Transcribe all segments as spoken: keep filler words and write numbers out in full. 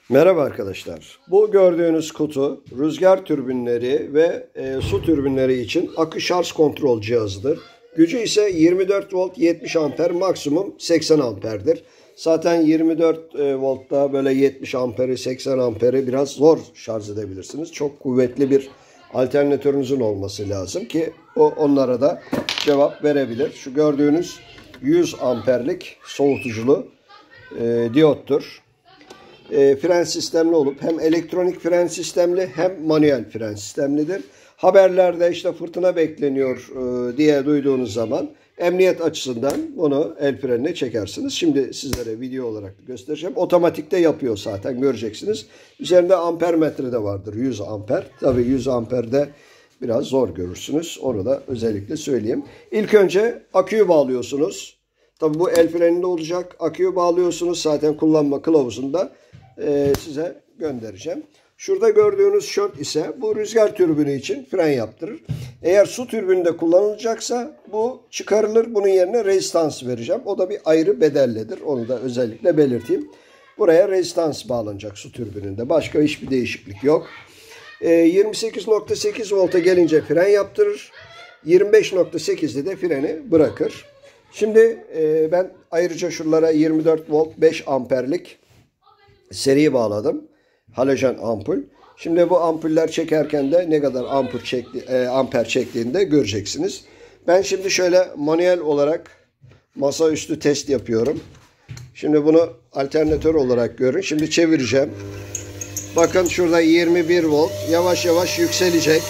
Merhaba arkadaşlar. Bu gördüğünüz kutu rüzgar türbinleri ve e, su türbinleri için akü şarj kontrol cihazıdır. Gücü ise yirmi dört volt yetmiş amper, maksimum seksen amperdir. Zaten yirmi dört e, voltta böyle yetmiş amperi seksen amperi biraz zor şarj edebilirsiniz. Çok kuvvetli bir alternatörünüzün olması lazım ki o onlara da cevap verebilir. Şu gördüğünüz yüz amperlik soğutuculu e, diyottur. E, fren sistemli olup hem elektronik fren sistemli hem manuel fren sistemlidir. Haberlerde işte fırtına bekleniyor e, diye duyduğunuz zaman emniyet açısından bunu el frenine çekersiniz. Şimdi sizlere video olarak göstereceğim. Otomatikte yapıyor zaten, göreceksiniz. Üzerinde amper metre de vardır, yüz amper. Tabii yüz amperde biraz zor görürsünüz. Onu da özellikle söyleyeyim. İlk önce aküyü bağlıyorsunuz. Tabii bu el freninde olacak. Aküyü bağlıyorsunuz. Zaten kullanma kılavuzunda e, size göndereceğim. Şurada gördüğünüz şort ise bu rüzgar türbünü için fren yaptırır. Eğer su türbününde kullanılacaksa bu çıkarılır. Bunun yerine rezistans vereceğim. O da bir ayrı bedellidir. Onu da özellikle belirteyim. Buraya rezistans bağlanacak su türbününde. Başka hiçbir değişiklik yok. E, yirmi sekiz nokta sekiz volta gelince fren yaptırır. yirmi beş nokta sekizde de freni bırakır. Şimdi e, ben ayrıca şuralara yirmi dört volt beş amperlik seri bağladım. Halojen ampul. Şimdi bu ampuller çekerken de ne kadar ampul çekti, e, amper çektiğini de göreceksiniz. Ben şimdi şöyle manuel olarak masaüstü test yapıyorum. Şimdi bunu alternatör olarak görün. Şimdi çevireceğim. Bakın şurada yirmi bir volt. Yavaş yavaş yükselecek.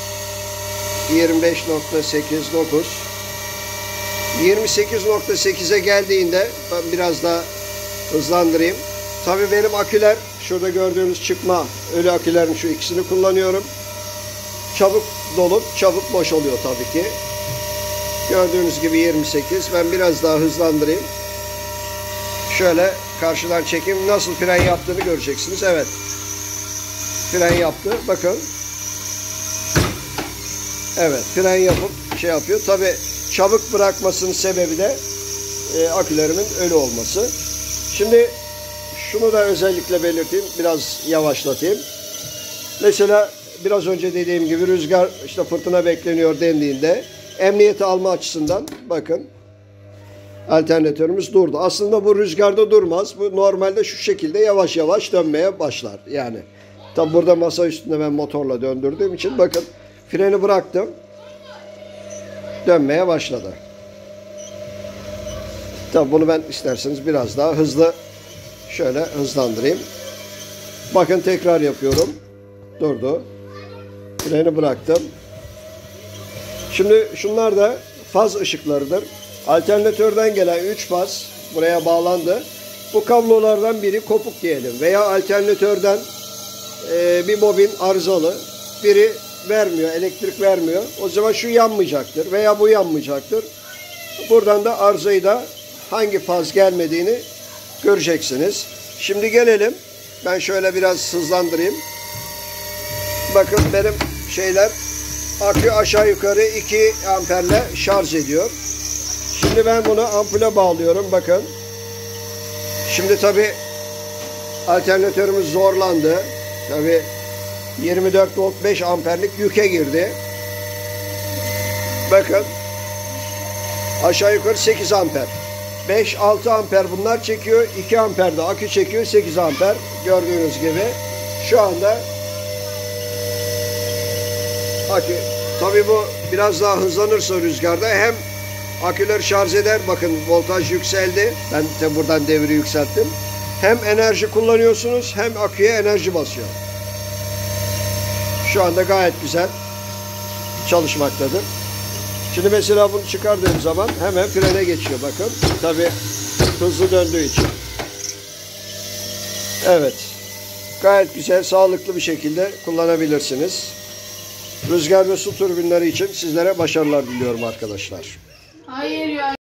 yirmi beş nokta sekiz dokuz. yirmi sekiz nokta sekize geldiğinde ben biraz daha hızlandırayım. Tabii benim aküler şurada gördüğünüz çıkma ölü akülerin şu ikisini kullanıyorum. Çabuk dolup çabuk boşalıyor tabii ki. Gördüğünüz gibi yirmi sekiz. Ben biraz daha hızlandırayım. Şöyle karşıdan çekeyim. Nasıl fren yaptığını göreceksiniz. Evet. Fren yaptı. Bakın. Evet. Fren yapıp şey yapıyor. Tabii çabuk bırakmasının sebebi de e, akülerimin ölü olması. Şimdi şunu da özellikle belirteyim. Biraz yavaşlatayım. Mesela biraz önce dediğim gibi rüzgar işte fırtına bekleniyor dendiğinde emniyeti alma açısından bakın alternatörümüz durdu. Aslında bu rüzgarda durmaz. Bu normalde şu şekilde yavaş yavaş dönmeye başlar. Yani tabi burada masa üstünde ben motorla döndürdüğüm için bakın freni bıraktım. Dönmeye başladı. Tabi bunu ben isterseniz biraz daha hızlı şöyle hızlandırayım. Bakın tekrar yapıyorum. Durdu. Freni bıraktım. Şimdi şunlar da faz ışıklarıdır. Alternatörden gelen üç faz buraya bağlandı. Bu kablolardan biri kopuk diyelim. Veya alternatörden e, bir bobin arızalı. Biri vermiyor, elektrik vermiyor. O zaman şu yanmayacaktır veya bu yanmayacaktır. Buradan da arızayı da hangi faz gelmediğini göreceksiniz. Şimdi gelelim. Ben şöyle biraz hızlandırayım. Bakın benim şeyler akü aşağı yukarı iki amperle şarj ediyor. Şimdi ben bunu ampule bağlıyorum. Bakın. Şimdi tabi alternatörümüz zorlandı. Tabi yirmi dört volt beş amperlik yüke girdi. Bakın. Aşağı yukarı sekiz amper. beş altı amper bunlar çekiyor. iki amper de akü çekiyor. sekiz amper. Gördüğünüz gibi. Şu anda akü. Tabii bu biraz daha hızlanırsa rüzgarda hem aküler şarj eder. Bakın voltaj yükseldi. Ben de buradan devri yükselttim. Hem enerji kullanıyorsunuz hem aküye enerji basıyor. Şu anda gayet güzel çalışmaktadır. Şimdi mesela bunu çıkardığım zaman hemen frene geçiyor bakın. Tabii hızlı döndüğü için. Evet. Gayet güzel, sağlıklı bir şekilde kullanabilirsiniz. Rüzgar ve su türbinleri için sizlere başarılar diliyorum arkadaşlar. Hayır ya.